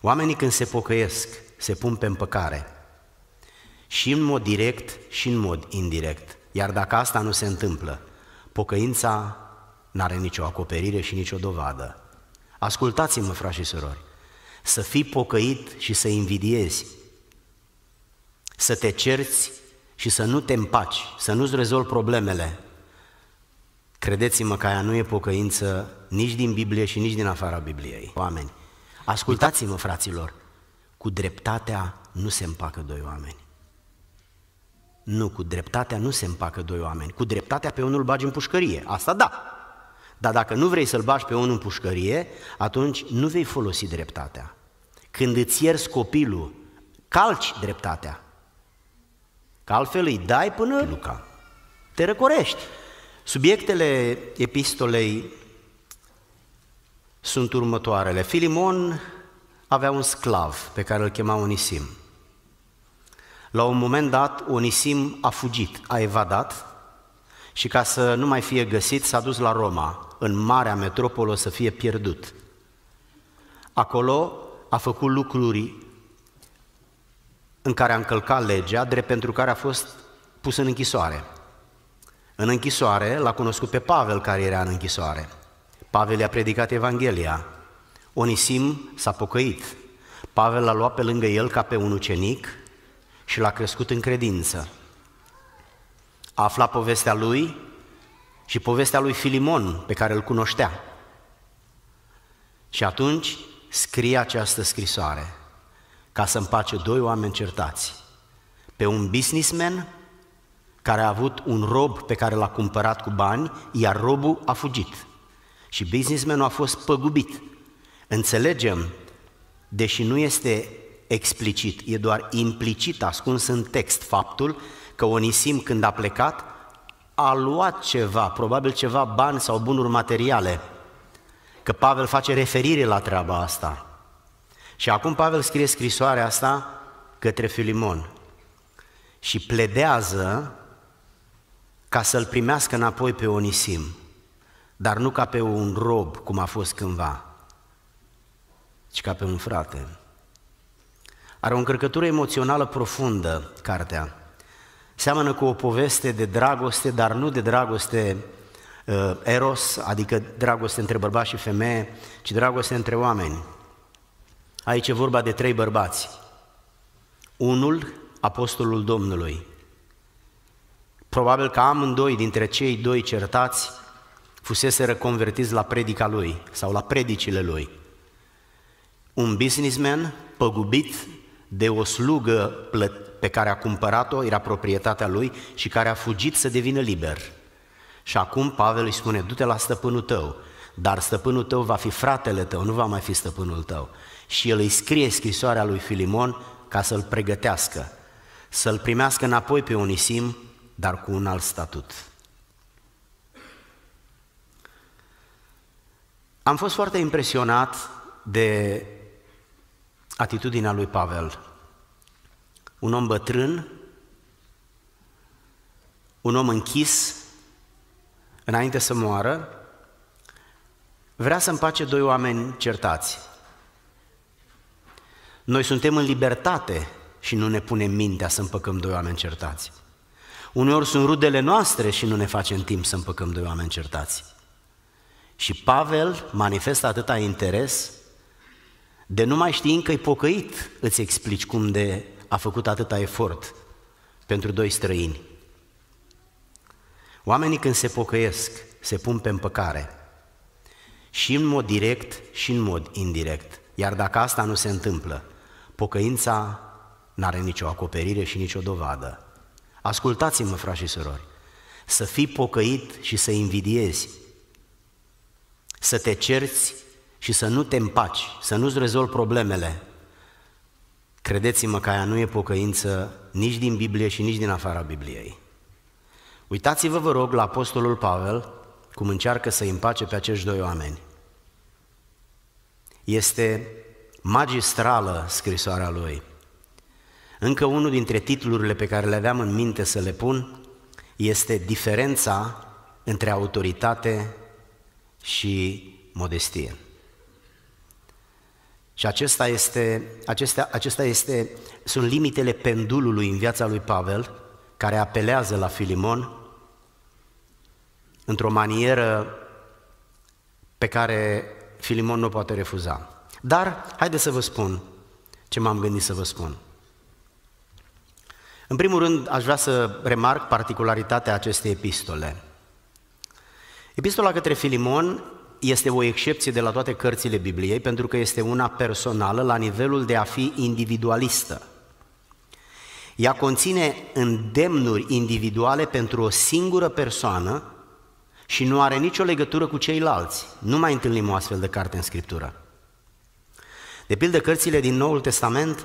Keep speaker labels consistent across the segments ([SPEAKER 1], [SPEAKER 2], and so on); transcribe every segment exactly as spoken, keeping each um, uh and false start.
[SPEAKER 1] Oamenii când se pocăiesc, se pun pe împăcare, și în mod direct și în mod indirect. Iar dacă asta nu se întâmplă, pocăința n-are nicio acoperire și nicio dovadă. Ascultați-mă, frați și surori, să fii pocăit și să invidiezi, să te cerți și să nu te împaci, să nu-ți rezolvi problemele, credeți-mă că aia nu e pocăință nici din Biblie și nici din afara Bibliei. Oameni, ascultați-mă, fraților, cu dreptatea nu se împacă doi oameni. Nu, cu dreptatea nu se împacă doi oameni. Cu dreptatea pe unul îl bagi în pușcărie, asta da. Dar dacă nu vrei să-l bagi pe unul în pușcărie, atunci nu vei folosi dreptatea. Când îți ierzi copilul, calci dreptatea. Că altfel îi dai până Luca. Te răcorești. Subiectele epistolei sunt următoarele. Filimon avea un sclav pe care îl chema Onisim. La un moment dat, Onisim a fugit, a evadat și ca să nu mai fie găsit, s-a dus la Roma, în marea metropolă, să fie pierdut. Acolo a făcut lucruri în care a încălcat legea, drept pentru care a fost pus în închisoare. În închisoare l-a cunoscut pe Pavel, care era în închisoare. Pavel i-a predicat Evanghelia. Onisim s-a pocăit. Pavel l-a luat pe lângă el ca pe un ucenic și l-a crescut în credință. A aflat povestea lui și povestea lui Filimon, pe care îl cunoștea. Și atunci scrie această scrisoare ca să împace doi oameni certați. Pe un businessman care a avut un rob pe care l-a cumpărat cu bani, iar robul a fugit. Și businessmanul a fost păgubit. Înțelegem, deși nu este explicit, e doar implicit ascuns în text faptul că Onisim, când a plecat, a luat ceva, probabil ceva bani sau bunuri materiale, că Pavel face referire la treaba asta. Și acum Pavel scrie scrisoarea asta către Filimon și pledează ca să-l primească înapoi pe Onisim, dar nu ca pe un rob, cum a fost cândva, ci ca pe un frate. Are o încărcătură emoțională profundă, cartea. Seamănă cu o poveste de dragoste, dar nu de dragoste uh, eros, adică dragoste între bărbați și femeie, ci dragoste între oameni. Aici e vorba de trei bărbați. Unul, apostolul Domnului. Probabil că amândoi dintre cei doi certați fuseseră convertiți la predica lui sau la predicile lui. Un businessman păgubit de o slugă pe care a cumpărat-o, era proprietatea lui, și care a fugit să devină liber. Și acum Pavel îi spune, du-te la stăpânul tău, dar stăpânul tău va fi fratele tău, nu va mai fi stăpânul tău. Și el îi scrie scrisoarea lui Filimon ca să-l pregătească, să-l primească înapoi pe Onisim, dar cu un alt statut. Am fost foarte impresionat de atitudinea lui Pavel. Un om bătrân, un om închis, înainte să moară, vrea să împace doi oameni certați. Noi suntem în libertate și nu ne punem mintea să împăcăm doi oameni certați. Uneori sunt rudele noastre și nu ne facem timp să împăcăm doi oameni certați. Și Pavel manifestă atâta interes, de nu mai știind că-i pocăit, îți explici cum de a făcut atâta efort pentru doi străini. Oamenii când se pocăiesc, se pun pe împăcare, și în mod direct și în mod indirect. Iar dacă asta nu se întâmplă, pocăința n-are nicio acoperire și nicio dovadă. Ascultați-mă, frați și surori, să fii pocăit și să invidiezi, să te cerți și să nu te împaci, să nu-ți rezolvi problemele, credeți-mă că aia nu e pocăință nici din Biblie și nici din afara Bibliei. Uitați-vă, vă rog, la apostolul Pavel, cum încearcă să împace pe acești doi oameni. Este magistrală scrisoarea lui. Încă unul dintre titlurile pe care le aveam în minte să le pun este diferența între autoritate și modestie. Și acesta este, acestea, acesta este, sunt limitele pendulului în viața lui Pavel, care apelează la Filimon într-o manieră pe care Filimon nu poate refuza. Dar, haideți să vă spun ce m-am gândit să vă spun. În primul rând, aș vrea să remarc particularitatea acestei epistole. Epistola către Filimon este o excepție de la toate cărțile Bibliei, pentru că este una personală la nivelul de a fi individualistă. Ea conține îndemnuri individuale pentru o singură persoană și nu are nicio legătură cu ceilalți. Nu mai întâlnim o astfel de carte în Scriptură. De pildă, cărțile din Noul Testament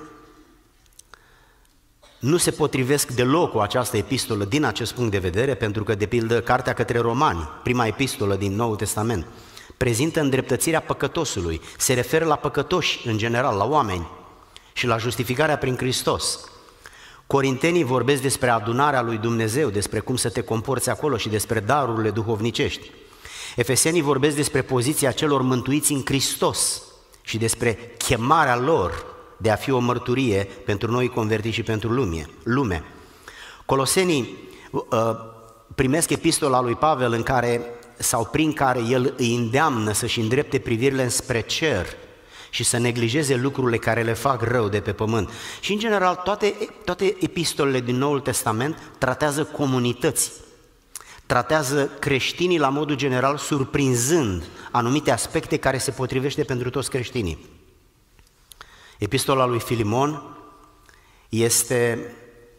[SPEAKER 1] nu se potrivesc deloc cu această epistolă din acest punct de vedere, pentru că, de pildă, Cartea către Romani, prima epistolă din Noul Testament, prezintă îndreptățirea păcătosului, se referă la păcătoși în general, la oameni și la justificarea prin Hristos. Corintenii vorbesc despre adunarea lui Dumnezeu, despre cum să te comporți acolo și despre darurile duhovnicești. Efesenii vorbesc despre poziția celor mântuiți în Hristos și despre chemarea lor de a fi o mărturie pentru noi convertiți și pentru lume. lume. Colosenii uh, primesc epistola lui Pavel în care, sau prin care el îi îndeamnă să-și îndrepte privirile înspre cer și să neglijeze lucrurile care le fac rău de pe pământ. Și în general toate, toate epistolele din Noul Testament tratează comunități, tratează creștinii la modul general, surprinzând anumite aspecte care se potrivește pentru toți creștinii. Epistola lui Filimon este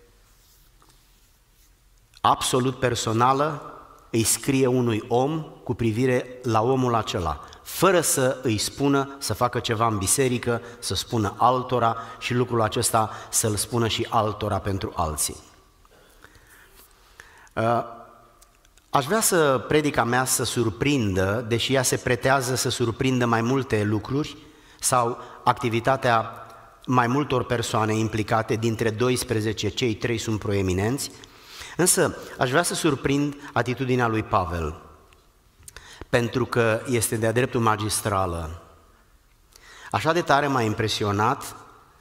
[SPEAKER 1] absolut personală, îi scrie unui om cu privire la omul acela, fără să îi spună să facă ceva în biserică, să spună altora și lucrul acesta să-l spună și altora pentru alții. Aș vrea să predica mea să surprindă, deși ea se pretează să surprindă mai multe lucruri sau activitatea mai multor persoane implicate, dintre doisprezece, cei trei sunt proeminenți, însă aș vrea să surprind atitudinea lui Pavel, pentru că este de-a dreptul magistrală. Așa de tare m-a impresionat,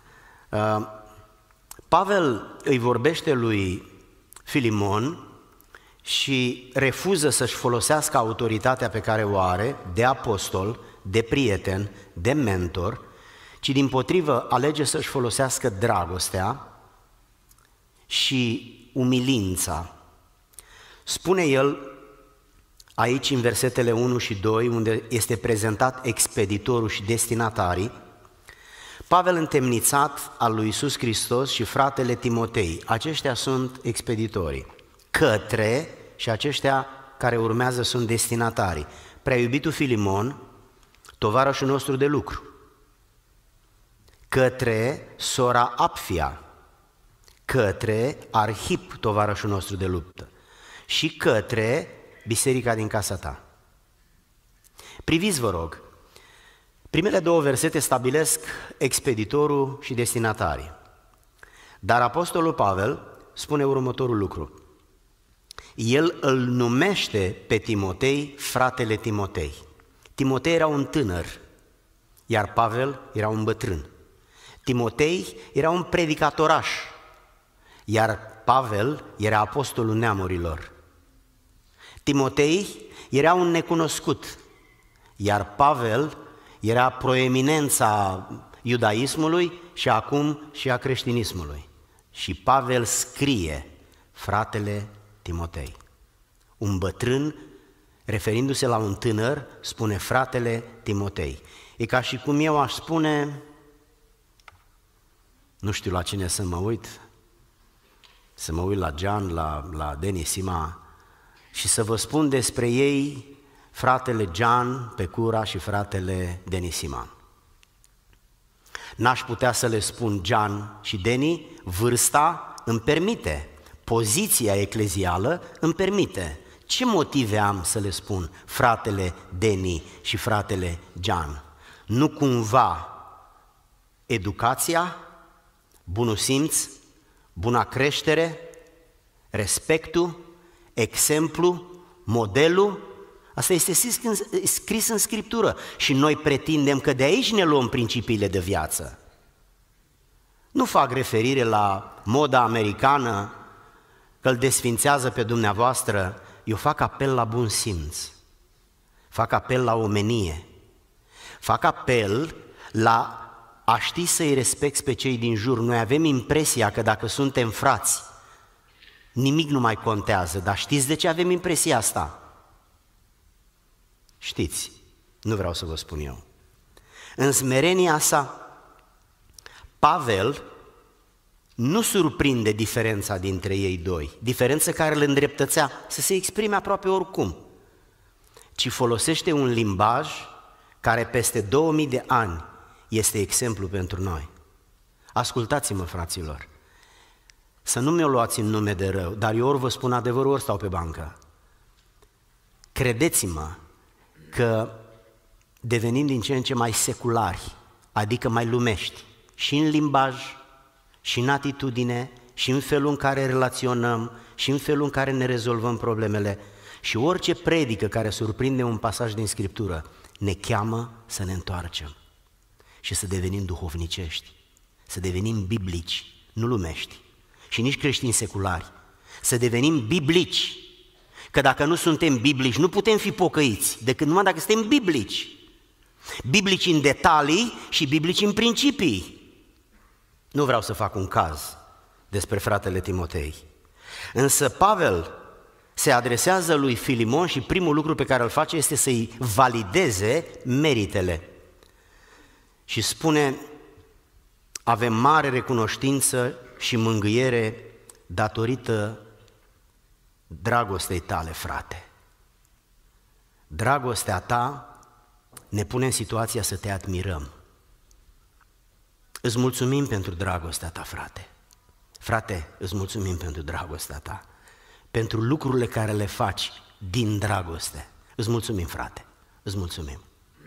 [SPEAKER 1] Pavel îi vorbește lui Filimon și refuză să-și folosească autoritatea pe care o are de apostol, de prieten, de mentor, ci dimpotrivă alege să-și folosească dragostea și umilința. Spune el aici în versetele unu și doi, unde este prezentat expeditorul și destinatarii, Pavel întemnițat al lui Iisus Hristos și fratele Timotei, aceștia sunt expeditorii, către, și aceștia care urmează sunt destinatarii, prea iubitul Filimon, tovarășul nostru de lucru, către sora Apfia, către Arhip, tovarășul nostru de luptă, și către biserica din casa ta. Priviți, vă rog, primele două versete stabilesc expeditorul și destinatarii, dar apostolul Pavel spune următorul lucru. El îl numește pe Timotei fratele Timotei. Timotei era un tânăr, iar Pavel era un bătrân. Timotei era un predicatoraș, iar Pavel era apostolul neamurilor. Timotei era un necunoscut, iar Pavel era proeminența iudaismului și acum și a creștinismului. Și Pavel scrie fratele Timotei. Un bătrân, referindu-se la un tânăr, spune fratele Timotei. E ca și cum eu aș spune, nu știu la cine să mă uit, să mă uit la Gian, la, la Denis Sima și să vă spun despre ei fratele Gian Pecura și fratele Denis Sima. N-aș putea să le spun Gian și Deni, vârsta îmi permite, poziția eclezială îmi permite. Ce motive am să le spun fratele Deni și fratele Gian? Nu cumva educația, bunul simț, buna creștere, respectul, exemplu, modelul Asta este scris în Scriptură și noi pretindem că de aici ne luăm principiile de viață. Nu fac referire la moda americană, că îl desfințează pe dumneavoastră, eu fac apel la bun simț, fac apel la omenie, fac apel la a ști să-i respecti pe cei din jur. Noi avem impresia că dacă suntem frați, nimic nu mai contează, dar știți de ce avem impresia asta? Știți, nu vreau să vă spun eu. În smerenia sa, Pavel nu surprinde diferența dintre ei doi, diferență care îl îndreptățea să se exprime aproape oricum, ci folosește un limbaj care peste două mii de ani este exemplu pentru noi. Ascultați-mă, fraților, să nu mi-o luați în nume de rău, dar eu ori vă spun adevărul, ori stau pe bancă. Credeți-mă că devenim din ce în ce mai seculari, adică mai lumești, și în limbaj, și în atitudine, și în felul în care relaționăm, și în felul în care ne rezolvăm problemele. Și orice predică care surprinde un pasaj din Scriptură ne cheamă să ne întoarcem și să devenim duhovnicești, să devenim biblici, nu lumești, și nici creștini seculari, să devenim biblici, că dacă nu suntem biblici, nu putem fi pocăiți, decât numai dacă suntem biblici. Biblici în detalii și biblici în principii. Nu vreau să fac un caz despre fratele Timotei, însă Pavel se adresează lui Filimon și primul lucru pe care îl face este să-i valideze meritele. Și spune, avem mare recunoștință și mângâiere datorită dragostei tale, frate. Dragostea ta ne pune în situația să te admirăm. Îți mulțumim pentru dragostea ta, frate. Frate, îți mulțumim pentru dragostea ta, pentru lucrurile care le faci din dragoste. Îți mulțumim, frate, îți mulțumim.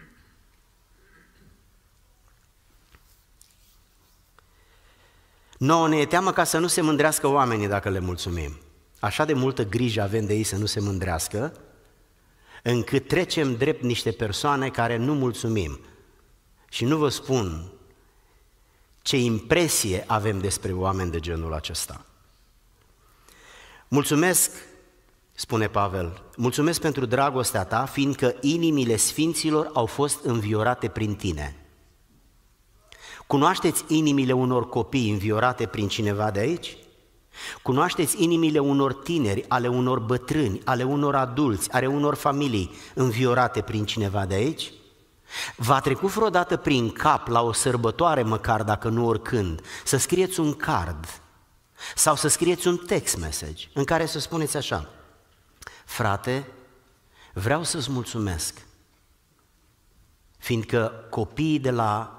[SPEAKER 1] Nouă ne e teamă ca să nu se mândrească oamenii dacă le mulțumim. Așa de multă grijă avem de ei să nu se mândrească, încât trecem drept niște persoane care nu mulțumim. Și nu vă spun ce impresie avem despre oameni de genul acesta. Mulțumesc, spune Pavel, mulțumesc pentru dragostea ta, fiindcă inimile sfinților au fost înviorate prin tine. Cunoașteți inimile unor copii înviorate prin cineva de aici? Cunoașteți inimile unor tineri, ale unor bătrâni, ale unor adulți, ale unor familii înviorate prin cineva de aici? V-a trecut vreodată prin cap la o sărbătoare, măcar dacă nu oricând, să scrieți un card sau să scrieți un text message în care să spuneți așa: frate, vreau să-ți mulțumesc, fiindcă copiii de la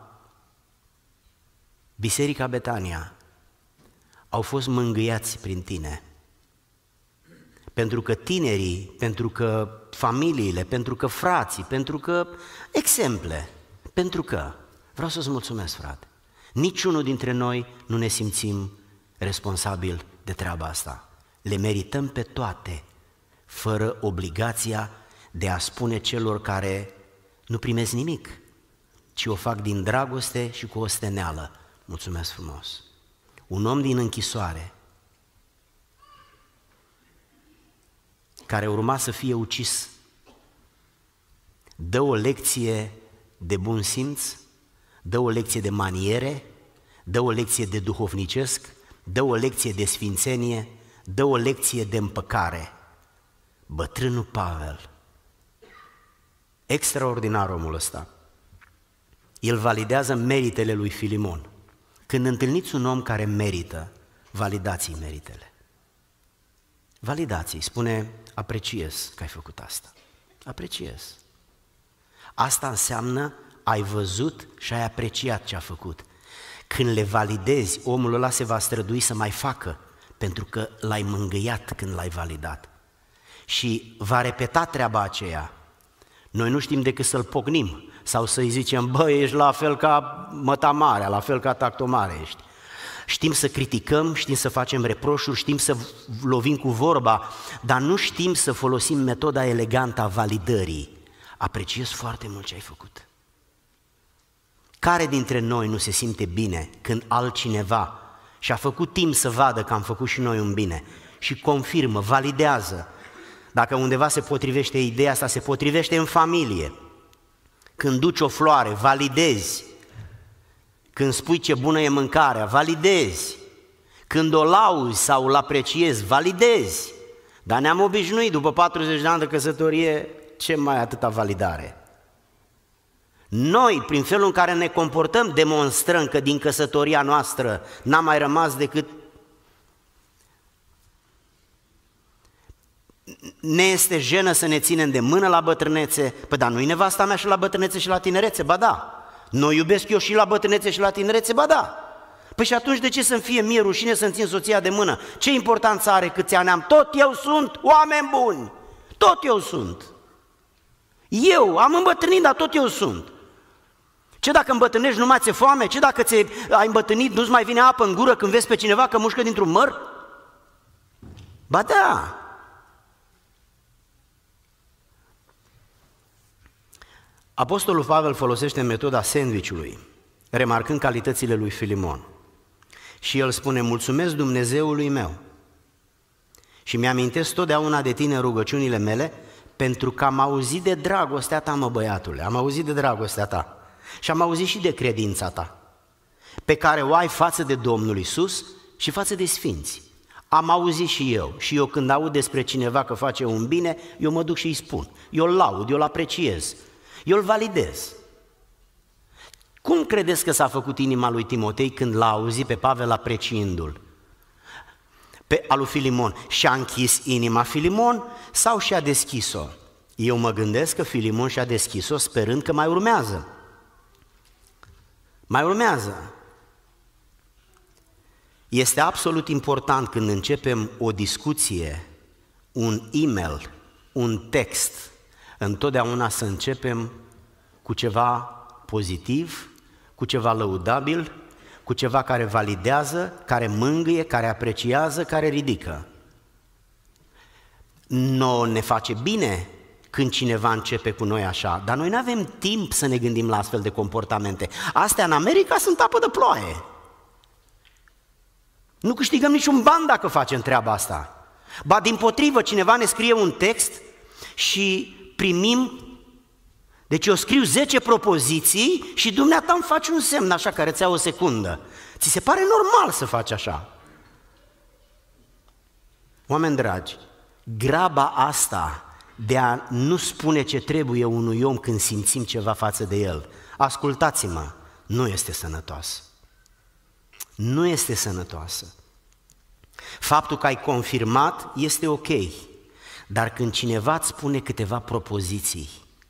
[SPEAKER 1] Biserica Betania au fost mângâiați prin tine, pentru că tinerii, pentru că familiile, pentru că frații, pentru că exemple, pentru că vreau să-ți mulțumesc, frate. Niciunul dintre noi nu ne simțim responsabil de treaba asta. Le merităm pe toate, fără obligația de a spune celor care nu primesc nimic, ci o fac din dragoste și cu o steneală. Mulțumesc frumos! Un om din închisoare, care urma să fie ucis, dă o lecție de bun simț, dă o lecție de maniere, dă o lecție de duhovnicesc, dă o lecție de sfințenie, dă o lecție de împăcare. Bătrânul Pavel, extraordinar omul ăsta, el validează meritele lui Filimon. Când întâlniți un om care merită, validați-i meritele. Validați-i, spune, apreciez că ai făcut asta. Apreciez. Asta înseamnă ai văzut și ai apreciat ce a făcut. Când le validezi, omul ăla se va strădui să mai facă, pentru că l-ai mângâiat când l-ai validat. Și va repeta treaba aceea. Noi nu știm decât să-l pocnim sau să-i zicem, bă, ești la fel ca mătamarea, la fel ca tactomare ești. Știm să criticăm, știm să facem reproșuri, știm să lovim cu vorba, dar nu știm să folosim metoda elegantă a validării. Apreciez foarte mult ce ai făcut. Care dintre noi nu se simte bine când altcineva și-a făcut timp să vadă că am făcut și noi un bine și confirmă, validează? Dacă undeva se potrivește ideea asta, se potrivește în familie. Când duci o floare, validezi. Când spui ce bună e mâncarea, validezi. Când o lauzi sau îl apreciezi, validezi. Dar ne-am obișnuit după patruzeci de ani de căsătorie, ce mai atâta validare? Noi, prin felul în care ne comportăm, demonstrăm că din căsătoria noastră n-a mai rămas decât ne este jenă să ne ținem de mână la bătrânețe. Păi da, nu-i nevasta mea și la bătrânețe și la tinerețe? Ba da. Nu iubesc eu și la bătrânețe și la tinerețe? Ba da. Păi și atunci de ce să-mi fie mie rușine să-mi țin soția de mână? Ce importanță are câți ani am? Tot eu sunt, oameni buni! Tot eu sunt! Eu am îmbătrânit, dar tot eu sunt! Ce dacă îmbătrânești, nu mai ți-e foame? Ce dacă ți ai îmbătrânit, nu-ți mai vine apă în gură când vezi pe cineva că mușcă dintr-un măr? Ba da! Apostolul Pavel folosește metoda sandwich-ului, remarcând calitățile lui Filimon. Și el spune, mulțumesc Dumnezeului meu și mi-amintesc totdeauna de tine rugăciunile mele, pentru că am auzit de dragostea ta, mă băiatule, am auzit de dragostea ta și am auzit și de credința ta, pe care o ai față de Domnul Iisus și față de sfinți. Am auzit și eu, și eu când aud despre cineva că face un bine, eu mă duc și îi spun, eu îl laud, eu îl apreciez, eu îl validez. Cum credeți că s-a făcut inima lui Timotei când l-a auzit pe Pavel apreciindu-l? Pe alu Filimon, și-a închis inima Filimon sau și-a deschis-o? Eu mă gândesc că Filimon și-a deschis-o sperând că mai urmează. Mai urmează. Este absolut important când începem o discuție, un e-mail, un text, întotdeauna să începem cu ceva pozitiv, cu ceva lăudabil, cu ceva care validează, care mângâie, care apreciază, care ridică. Nouă ne face bine când cineva începe cu noi așa, dar noi nu avem timp să ne gândim la astfel de comportamente. Astea în America sunt apă de ploaie. Nu câștigăm niciun ban dacă facem treaba asta. Ba dimpotrivă, cineva ne scrie un text și primim, deci eu scriu zece propoziții și dumneata îmi faci un semn așa care ți-a o secundă. Ți se pare normal să faci așa? Oameni dragi, graba asta de a nu spune ce trebuie unui om când simțim ceva față de el, ascultați-mă, nu este sănătoasă. Nu este sănătoasă. Faptul că ai confirmat este ok, dar când cineva îți spune câteva propoziții,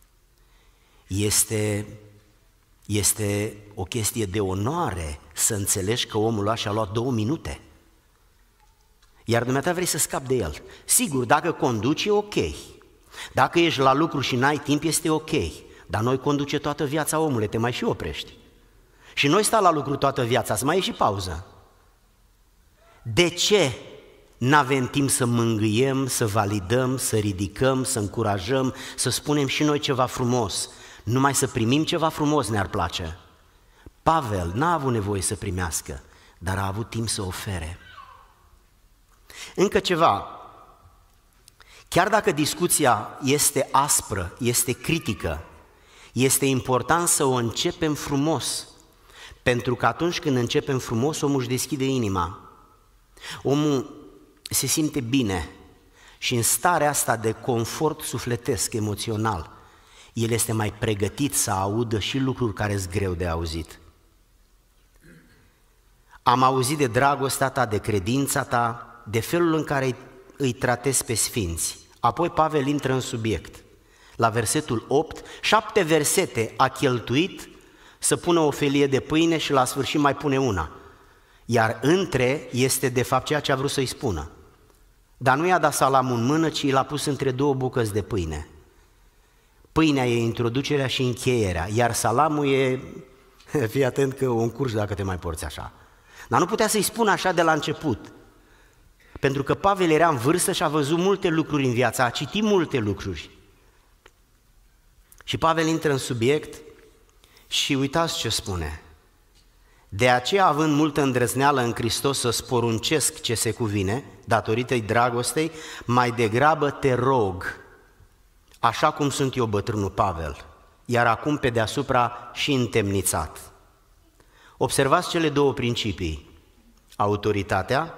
[SPEAKER 1] este, este o chestie de onoare să înțelegi că omul ăla și-a luat două minute. Iar dumneata vrei să scapi de el. Sigur, dacă conduci e ok. Dacă ești la lucru și n-ai timp este ok. Dar noi conduce toată viața, omule, te mai și oprești. Și noi sta la lucru toată viața, să mai e și pauză. De ce n-avem timp să mângâiem, să validăm, să ridicăm, să încurajăm, să spunem și noi ceva frumos? Numai să primim ceva frumos ne-ar place. Pavel n-a avut nevoie să primească, dar a avut timp să ofere. Încă ceva, chiar dacă discuția este aspră, este critică, este important să o începem frumos, pentru că atunci când începem frumos, omul își deschide inima. Omul se simte bine și în starea asta de confort sufletesc, emoțional, el este mai pregătit să audă și lucruri care sunt greu de auzit. Am auzit de dragostea ta, de credința ta, de felul în care îi tratezi pe sfinți. Apoi Pavel intră în subiect. La versetul opt, șapte versete a cheltuit să pună o felie de pâine și la sfârșit mai pune una. Iar între este de fapt ceea ce a vrut să-i spună. Dar nu i-a dat salamul în mână, ci l-a pus între două bucăți de pâine. Pâinea e introducerea și încheierea, iar salamul e, fii atent că o încurci dacă te mai porți așa. Dar nu putea să-i spună așa de la început, pentru că Pavel era în vârstă și a văzut multe lucruri în viață, a citit multe lucruri. Și Pavel intră în subiect și uitați ce spune. De aceea, având multă îndrăzneală în Hristos să-ți poruncesc ce se cuvine, datorită-i dragostei, mai degrabă te rog, așa cum sunt eu bătrânul Pavel, iar acum pe deasupra și întemnițat. Observați cele două principii. Autoritatea,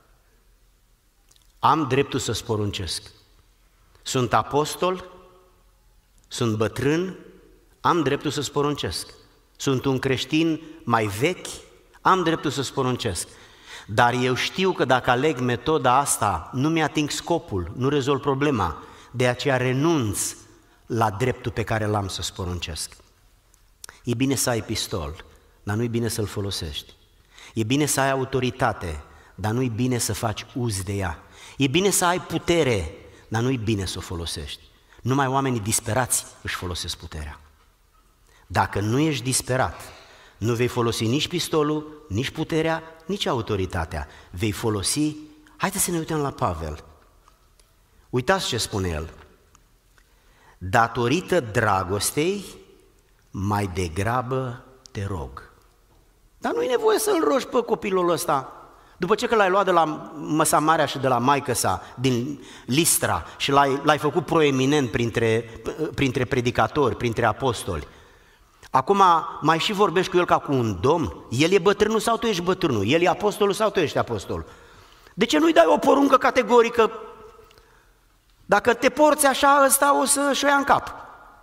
[SPEAKER 1] am dreptul să-ți poruncesc. Sunt apostol, sunt bătrân, am dreptul să-ți poruncesc. Sunt un creștin mai vechi, am dreptul să-ți poruncesc. Dar eu știu că dacă aleg metoda asta, nu mi-ating scopul, nu rezolv problema. De aceea renunț la dreptul pe care l-am să-ți poruncesc. E bine să ai pistol, dar nu e bine să-l folosești. E bine să ai autoritate, dar nu e bine să faci uz de ea. E bine să ai putere, dar nu e bine să o folosești. Numai oamenii disperați își folosesc puterea. Dacă nu ești disperat, nu vei folosi nici pistolul, nici puterea, nici autoritatea. Vei folosi, haideți să ne uităm la Pavel. Uitați ce spune el. Datorită dragostei, mai degrabă te rog. Dar nu e nevoie să-l rogi pe copilul ăsta. După ce că l-ai luat de la măsa marea și de la maică sa, din Listra, și l-ai, l-ai făcut proeminent printre, printre predicatori, printre apostoli, acum mai și vorbești cu el ca cu un domn? El e bătrânul sau tu ești bătrânul? El e apostolul sau tu ești apostol? De ce nu-i dai o poruncă categorică? Dacă te porți așa, ăsta o să-și o ia în cap.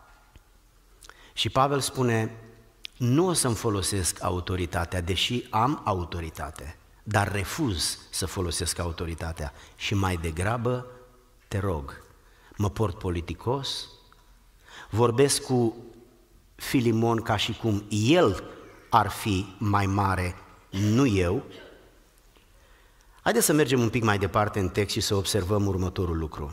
[SPEAKER 1] Și Pavel spune, nu o să-mi folosesc autoritatea, deși am autoritate, dar refuz să folosesc autoritatea și mai degrabă te rog, mă port politicos, vorbesc cu Filimon ca și cum el ar fi mai mare, nu eu. Haideți să mergem un pic mai departe în text și să observăm următorul lucru.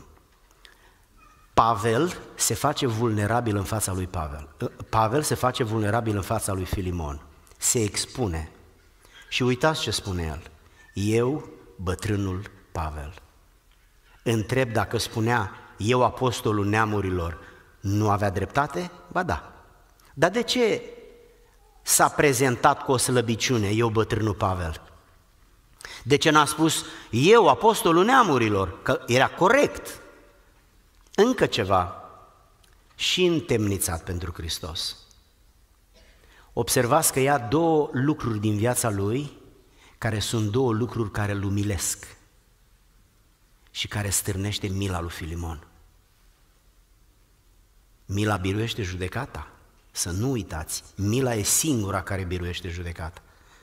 [SPEAKER 1] Pavel se face vulnerabil în fața lui Pavel. Pavel se face vulnerabil în fața lui Filimon. Se expune. Și uitați ce spune el. Eu, bătrânul Pavel. Întreb dacă spunea eu, apostolul neamurilor, nu avea dreptate? Ba da. Dar de ce s-a prezentat cu o slăbiciune, eu, bătrânul Pavel? De ce n-a spus eu, apostolul neamurilor? Că era corect. Încă ceva, și întemnițat pentru Hristos. Observați că ia două lucruri din viața lui, care sunt două lucruri care îl umilesc și care stârnește mila lui Filimon. Mila biruiește judecata, să nu uitați, mila e singura care biruiește judecata.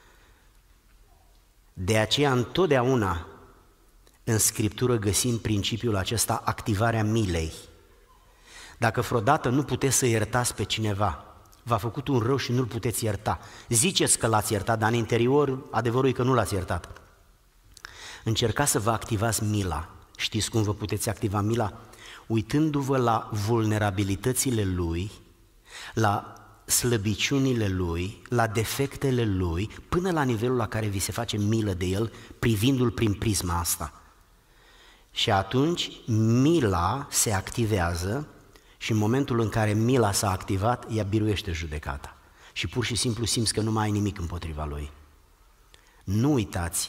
[SPEAKER 1] De aceea întotdeauna în Scriptură găsim principiul acesta, activarea milei. Dacă vreodată nu puteți să iertați pe cineva, v-a făcut un rău și nu-l puteți ierta, ziceți că l-ați iertat, dar în interior adevărul e că nu l-ați iertat. Încercați să vă activați mila. Știți cum vă puteți activa mila? Uitându-vă la vulnerabilitățile lui, la slăbiciunile lui, la defectele lui, până la nivelul la care vi se face milă de el, privindu-l prin prisma asta. Și atunci mila se activează și în momentul în care mila s-a activat, ea biruiește judecata. Și pur și simplu simți că nu mai ai nimic împotriva lui. Nu uitați,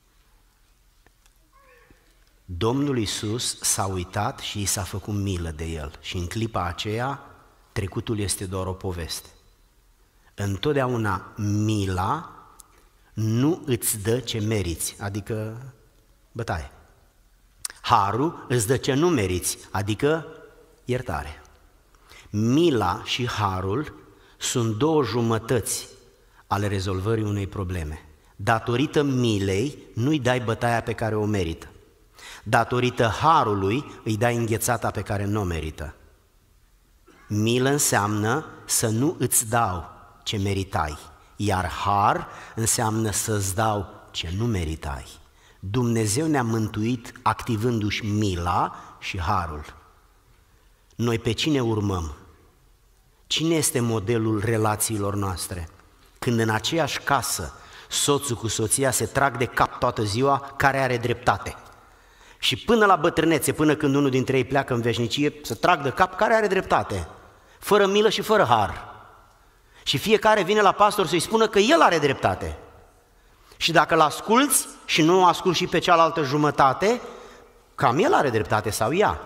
[SPEAKER 1] Domnul Iisus s-a uitat și i s-a făcut milă de el și în clipa aceea trecutul este doar o poveste. Întotdeauna mila nu îți dă ce meriți, adică bătaie. Harul îți dă ce nu meriți, adică iertare. Mila și harul sunt două jumătăți ale rezolvării unei probleme. Datorită milei nu-i dai bătaia pe care o merită. Datorită harului îi dai înghețata pe care nu o merită. Milă înseamnă să nu îți dau ce meritai, iar har înseamnă să-ți dau ce nu meritai. Dumnezeu ne-a mântuit activându-și mila și harul. Noi pe cine urmăm? Cine este modelul relațiilor noastre? Când în aceeași casă soțul cu soția se trag de cap toată ziua, care are dreptate. Și până la bătrânețe, până când unul dintre ei pleacă în veșnicie, se trag de cap, care are dreptate, fără milă și fără har. Și fiecare vine la pastor să-i spună că el are dreptate. Și dacă îl asculți și nu o asculți și pe cealaltă jumătate, cam el are dreptate sau ea.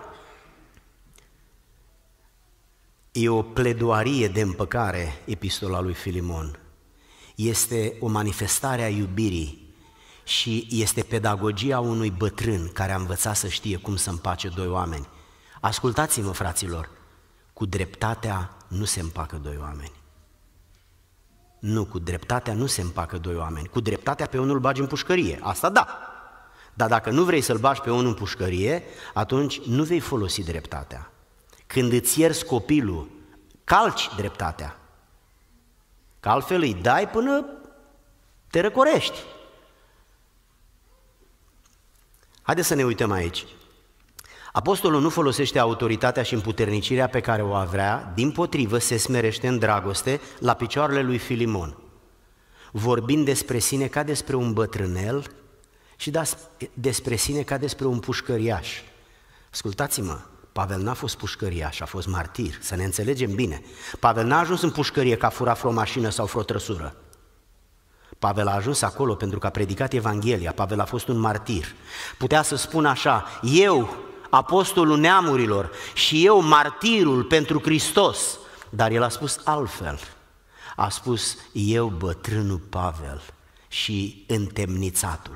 [SPEAKER 1] E o pledoarie de împăcare epistola lui Filimon. Este o manifestare a iubirii și este pedagogia unui bătrân care a învățat să știe cum să împace doi oameni. Ascultați-mă, fraților, cu dreptatea nu se împacă doi oameni. Nu, cu dreptatea nu se împacă doi oameni. Cu dreptatea pe unul îl bagi în pușcărie, asta da. Dar dacă nu vrei să-l bagi pe unul în pușcărie, atunci nu vei folosi dreptatea. Când îți ierzi copilul, calci dreptatea. Că altfel îi dai până te răcorești. Haideți să ne uităm aici. Apostolul nu folosește autoritatea și împuternicirea pe care o avea, dimpotrivă se smerește în dragoste la picioarele lui Filimon, vorbind despre sine ca despre un bătrânel și despre sine ca despre un pușcăriaș. Ascultați-mă, Pavel n-a fost pușcăriaș, a fost martir, să ne înțelegem bine. Pavel n-a ajuns în pușcărie că a furat vreo mașină sau vreo trăsură. Pavel a ajuns acolo pentru că a predicat Evanghelia, Pavel a fost un martir. Putea să spună așa: eu, apostolul neamurilor, și eu, martirul pentru Hristos, dar el a spus altfel. A spus: eu, bătrânul Pavel și întemnițatul.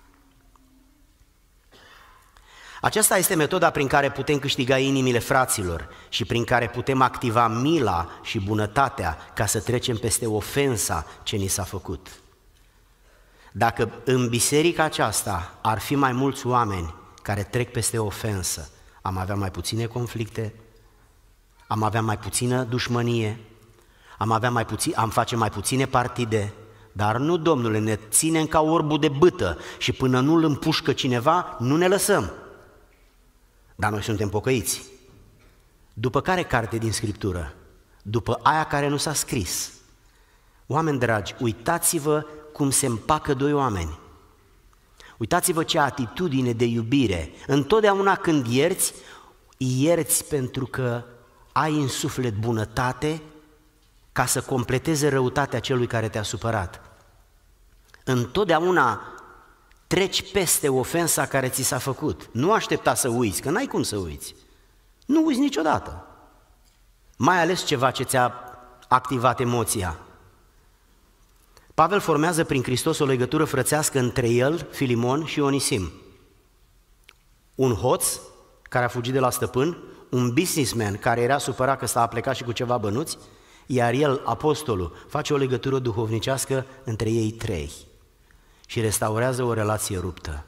[SPEAKER 1] Aceasta este metoda prin care putem câștiga inimile fraților și prin care putem activa mila și bunătatea ca să trecem peste ofensa ce ni s-a făcut. Dacă în biserica aceasta ar fi mai mulți oameni care trec peste ofensă, am avea mai puține conflicte, am avea mai puțină dușmănie, am, avea mai puțin, am face mai puține partide, dar nu, Domnule, ne ținem ca orbul de bâtă și până nu îl împușcă cineva, nu ne lăsăm. Dar noi suntem pocăiți. După care carte din Scriptură? După aia care nu s-a scris. Oameni dragi, uitați-vă cum se împacă doi oameni. Uitați-vă ce atitudine de iubire. Întotdeauna când ierți, ierți pentru că ai în suflet bunătate ca să completeze răutatea celui care te-a supărat. Întotdeauna treci peste ofensa care ți s-a făcut. Nu aștepta să uiți, că n-ai cum să uiți. Nu uiți niciodată. Mai ales ceva ce ți-a activat emoția. Pavel formează prin Hristos o legătură frățească între el, Filimon și Onisim. Un hoț care a fugit de la stăpân, un businessman care era supărat că s-a plecat și cu ceva bănuți, iar el, apostolul, face o legătură duhovnicească între ei trei și restaurează o relație ruptă.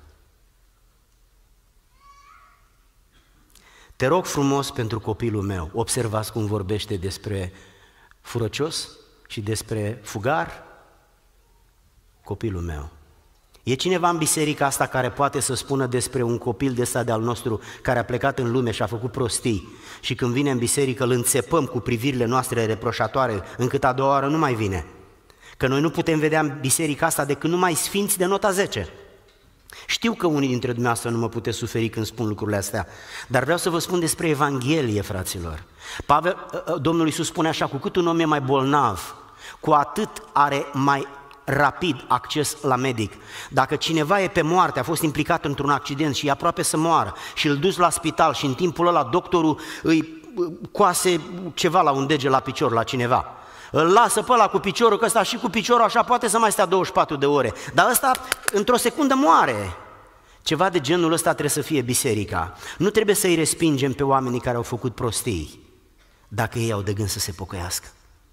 [SPEAKER 1] Te rog frumos pentru copilul meu, observați cum vorbește despre furăcios și despre fugar, copilul meu. E cineva în biserica asta care poate să spună despre un copil de ăsta de-al nostru care a plecat în lume și a făcut prostii și când vine în biserică îl înțepăm cu privirile noastre reproșatoare încât a doua oară nu mai vine? Că noi nu putem vedea în biserica asta decât numai sfinți de nota zece. Știu că unii dintre dumneavoastră nu mă puteți suferi când spun lucrurile astea, dar vreau să vă spun despre Evanghelie, fraților. Pavel, Domnul Iisus spune așa: cu cât un om e mai bolnav, cu atât are mai rapid acces la medic. Dacă cineva e pe moarte, a fost implicat într-un accident și e aproape să moară și îl duci la spital și în timpul ăla doctorul îi coase ceva la un dege la picior la cineva, îl lasă pe ăla cu piciorul, că ăsta și cu piciorul așa poate să mai stea douăzeci și patru de ore, dar ăsta într-o secundă moare. Ceva de genul ăsta trebuie să fie biserica. Nu trebuie să-i respingem pe oamenii care au făcut prostii dacă ei au de gând să se pocăiască.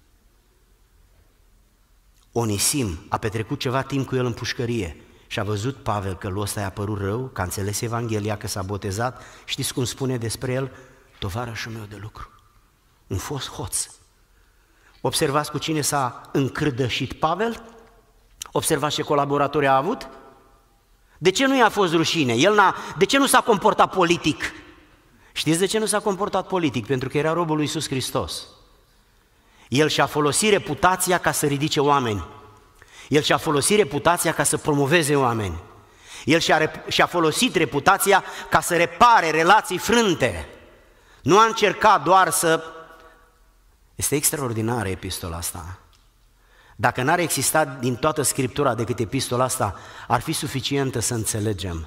[SPEAKER 1] Onisim a petrecut ceva timp cu el în pușcărie și a văzut Pavel că lui ăsta i-a părut rău, că a înțeles Evanghelia, că s-a botezat. Știți cum spune despre el? Tovarășul meu de lucru, un fost hoț. Observați cu cine s-a încrâdășit Pavel? Observați ce colaboratori a avut? De ce nu i-a fost rușine? El n-a... De ce nu s-a comportat politic? Știți de ce nu s-a comportat politic? Pentru că era robul lui Iisus Hristos. El și-a folosit reputația ca să ridice oameni. El și-a folosit reputația ca să promoveze oameni. El și-a, și-a folosit reputația ca să repare relații frânte. Nu a încercat doar să... Este extraordinară epistola asta. Dacă n-ar exista din toată Scriptura decât epistola asta, ar fi suficientă să înțelegem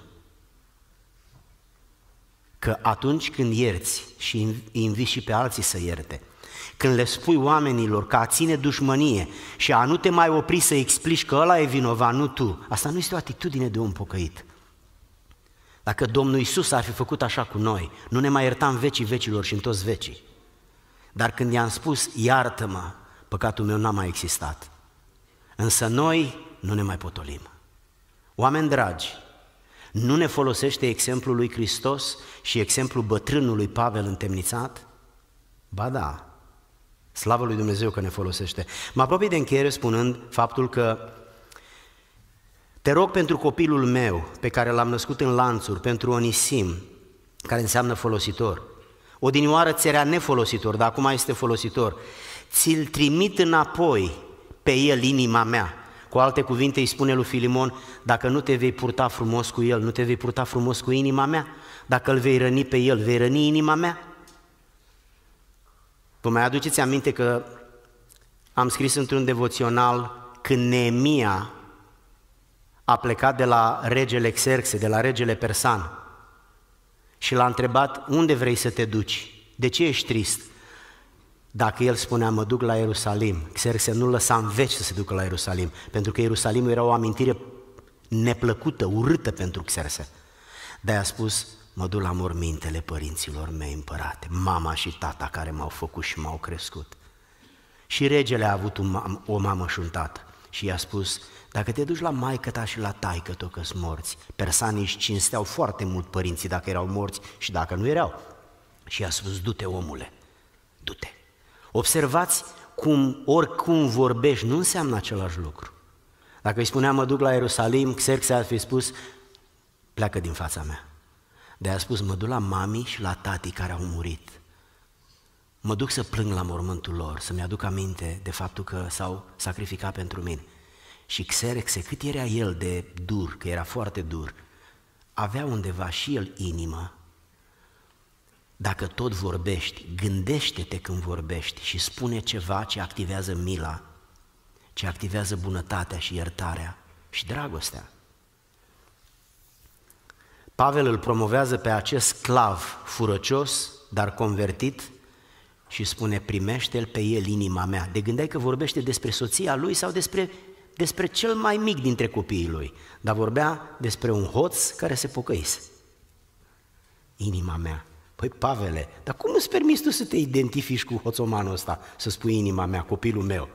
[SPEAKER 1] că atunci când ierți și îi inviți și pe alții să ierte, când le spui oamenilor că a ține dușmănie și a nu te mai opri să explici că ăla e vinovat, nu tu, asta nu este o atitudine de om pocăit. Dacă Domnul Iisus ar fi făcut așa cu noi, nu ne mai iertam vecii vecilor și în toți vecii. Dar când i-am spus, iartă-mă, păcatul meu n-a mai existat. Însă noi nu ne mai potolim. Oameni dragi, nu ne folosește exemplul lui Hristos și exemplul bătrânului Pavel întemnițat? Ba da, slavă lui Dumnezeu că ne folosește. Mă apropii de încheiere spunând faptul că te rog pentru copilul meu pe care l-am născut în lanțuri, pentru Onisim, care înseamnă folositor. Odinioară ți era nefolositor, dar acum este folositor. Ți-l trimit înapoi pe el inima mea. Cu alte cuvinte îi spune lui Filimon, dacă nu te vei purta frumos cu el, nu te vei purta frumos cu inima mea? Dacă îl vei răni pe el, vei răni inima mea? Vă mai aduceți aminte că am scris într-un devoțional când Neemia a plecat de la regele Xerxe, de la regele persan și l-a întrebat, unde vrei să te duci? De ce ești trist? Dacă el spunea, mă duc la Ierusalim, Xerxe nu lăsa în veci să se ducă la Ierusalim, pentru că Ierusalimul era o amintire neplăcută, urâtă pentru Xerxe. De-aia a spus, mă duc la mormintele părinților mei împărate, mama și tata care m-au făcut și m-au crescut. Și regele a avut o mamă și un tată și i-a spus, dacă te duci la maică-ta și la taică-ta că-s morți, persanii își cinsteau foarte mult părinții dacă erau morți și dacă nu erau. Și i-a spus, du-te omule, du-te. Observați cum oricum vorbești nu înseamnă același lucru. Dacă îi spunea mă duc la Ierusalim, Xerxe ar fi spus pleacă din fața mea. De-aia a spus mă duc la mami și la tati care au murit. Mă duc să plâng la mormântul lor, să-mi aduc aminte de faptul că s-au sacrificat pentru mine. Și Xerxe, cât era el de dur, că era foarte dur, avea undeva și el inimă. Dacă tot vorbești, gândește-te când vorbești și spune ceva ce activează mila, ce activează bunătatea și iertarea și dragostea. Pavel îl promovează pe acest sclav furăcios, dar convertit și spune, primește-l pe el inima mea. De gândeai că vorbește despre soția lui sau despre, despre cel mai mic dintre copiii lui, dar vorbea despre un hoț care se pocăise. Inima mea. Păi, Pavele, dar cum îți permiți tu să te identifici cu hoțomanul ăsta, să spui inima mea, copilul meu?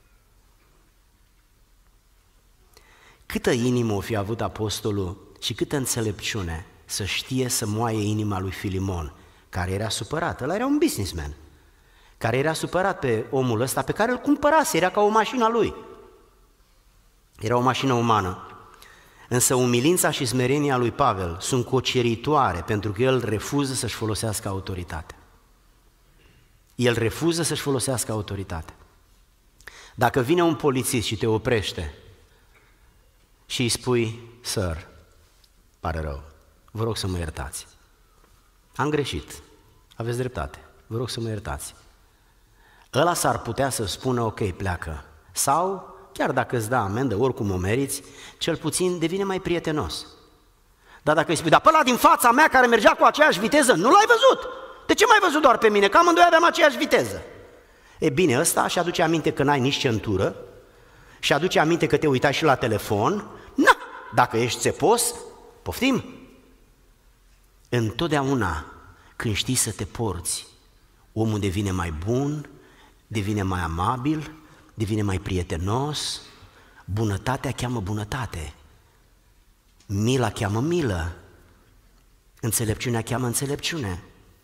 [SPEAKER 1] Câtă inimă o fi avut apostolul și câtă înțelepciune să știe să moaie inima lui Filimon, care era supărat, ăla era un businessman, care era supărat pe omul ăsta pe care îl cumpărase, era ca o mașină a lui. Era o mașină umană. Însă umilința și smerenia lui Pavel sunt coceritoare pentru că el refuză să-și folosească autoritatea. El refuză să-și folosească autoritatea. Dacă vine un polițist și te oprește și îi spui, sir, pare rău, vă rog să mă iertați. Am greșit, aveți dreptate, vă rog să mă iertați. Ăla s-ar putea să spună, ok, pleacă, sau... Chiar dacă îți dă amendă, oricum o meriți, cel puțin devine mai prietenos. Dar dacă îi spui, dar pe ăla din fața mea care mergea cu aceeași viteză, nu l-ai văzut? De ce m-ai văzut doar pe mine? Că amândoi aveam aceeași viteză. E bine, ăsta și aduce aminte că n-ai nici centură și aduce aminte că te uitai și la telefon. Na, dacă ești țepos, poftim. Întotdeauna când știi să te porți, omul devine mai bun, devine mai amabil, devine mai prietenos, bunătatea cheamă bunătate, mila cheamă milă, înțelepciunea cheamă înțelepciune.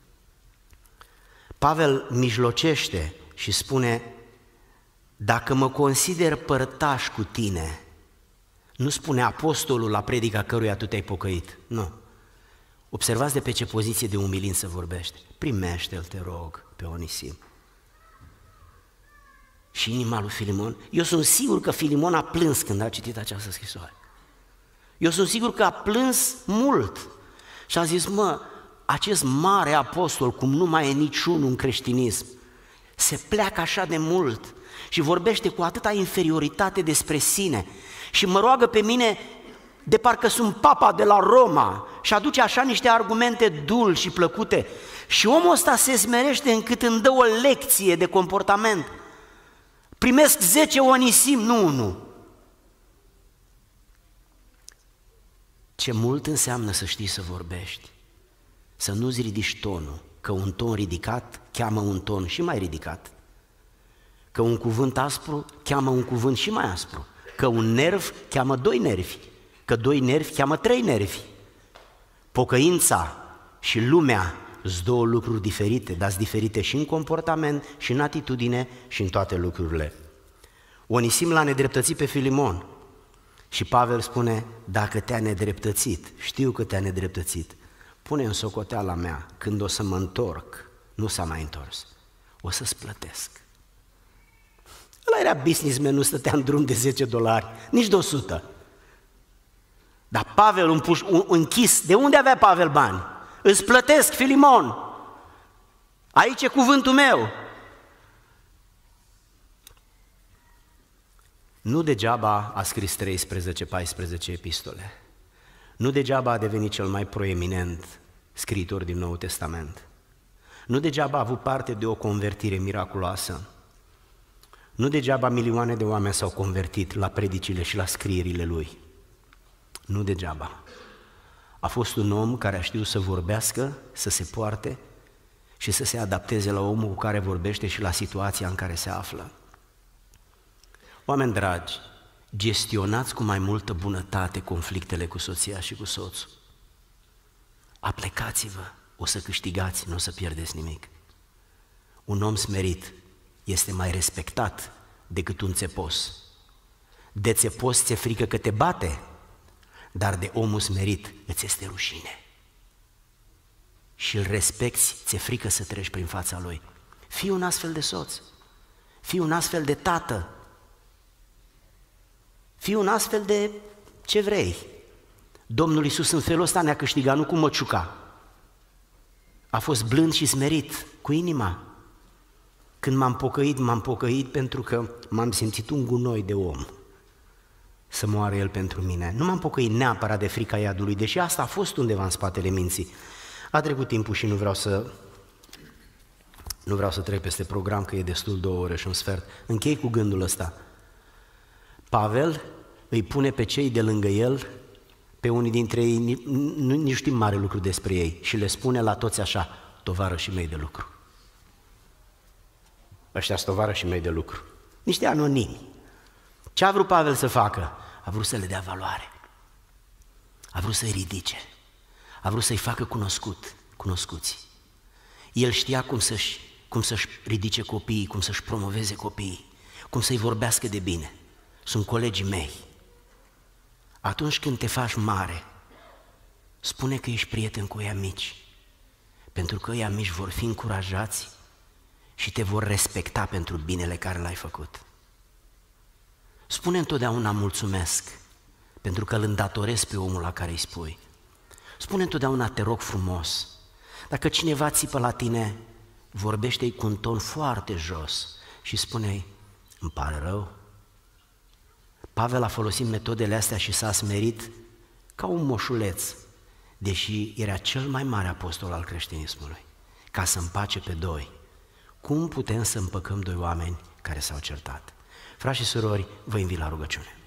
[SPEAKER 1] Pavel mijlocește și spune, dacă mă consider părtaș cu tine, nu spune apostolul la predica căruia tu te-ai pocăit, nu. Observați de pe ce poziție de umilință vorbește. Primește-l, te rog, pe Onisim. și inima lui Filimon. Eu sunt sigur că Filimon a plâns când a citit această scrisoare. Eu sunt sigur că a plâns mult și a zis, mă, acest mare apostol, cum nu mai e niciunul în creștinism, se pleacă așa de mult și vorbește cu atâta inferioritate despre sine și mă roagă pe mine de parcă sunt papa de la Roma și aduce așa niște argumente dulci și plăcute și omul ăsta se smerește încât îmi dă o lecție de comportament. Primesc zece onisim, nu unu. Ce mult înseamnă să știi să vorbești, să nu-ți ridici tonul, că un ton ridicat cheamă un ton și mai ridicat, că un cuvânt aspru cheamă un cuvânt și mai aspru, că un nerv cheamă doi nervi, că doi nervi cheamă trei nervi. Pocăința și lumea sunt două lucruri diferite, dar sunt diferite și în comportament, și în atitudine, și în toate lucrurile. Onisim l-a nedreptățit pe Filimon și Pavel spune, dacă te-a nedreptățit, știu că te-a nedreptățit, pune în socoteala mea, când o să mă întorc, nu s-a mai întors, o să-ți plătesc. Ăla era businessman, nu stătea în drum de zece dolari, nici de o sută. Dar Pavel un puș, un, închis, de unde avea Pavel bani? Îți plătesc, Filimon, aici e cuvântul meu. Nu degeaba a scris treisprezece paisprezece epistole, nu degeaba a devenit cel mai proeminent scriitor din Noul Testament, nu degeaba a avut parte de o convertire miraculoasă, nu degeaba milioane de oameni s-au convertit la predicile și la scrierile lui, nu degeaba. A fost un om care a știut să vorbească, să se poarte și să se adapteze la omul cu care vorbește și la situația în care se află. Oameni dragi, gestionați cu mai multă bunătate conflictele cu soția și cu soțul. Aplecați-vă, o să câștigați, nu o să pierdeți nimic. Un om smerit este mai respectat decât un țepos. De țepos ți-e frică că te bate, dar de omul smerit îți este rușine. Și îl respecti, ți-e frică să treci prin fața lui. Fii un astfel de soț, fii un astfel de tată, fii un astfel de ce vrei. Domnul Iisus în felul ăsta ne-a câștigat, nu cu măciuca. A fost blând și smerit, cu inima. Când m-am pocăit, m-am pocăit pentru că m-am simțit un gunoi de om. Să moară El pentru mine. Nu m-am pocăit neapărat de frica iadului, deși asta a fost undeva în spatele minții. A trecut timpul și nu vreau să nu vreau să trec peste program, că e destul două ore și un sfert. Închei cu gândul ăsta. Pavel îi pune pe cei de lângă el, pe unii dintre ei, nu, nu știm mare lucru despre ei, și le spune la toți așa, tovarășii mei de lucru. Ăștia sunt tovarășii mei de lucru. Niște anonimi. Ce a vrut Pavel să facă? A vrut să le dea valoare. A vrut să-i ridice. A vrut să-i facă cunoscut, cunoscuți. El știa cum să-și, cum să-și ridice copiii, cum să-și promoveze copiii, cum să-i vorbească de bine. Sunt colegii mei. Atunci când te faci mare, spune că ești prieten cu ăia mici, pentru că ăia mici vor fi încurajați și te vor respecta pentru binele care l-ai făcut. Spune întotdeauna mulțumesc, pentru că îl îndatorezi pe omul la care îi spui. Spune întotdeauna te rog frumos. Dacă cineva țipă la tine, vorbește-i cu un ton foarte jos și spune-i, îmi pare rău. Pavel a folosit metodele astea și s-a smerit ca un moșuleț, deși era cel mai mare apostol al creștinismului, ca să împace pe doi. Cum putem să împăcăm doi oameni care s-au certat? Frați și surori, vă invit la rugăciune.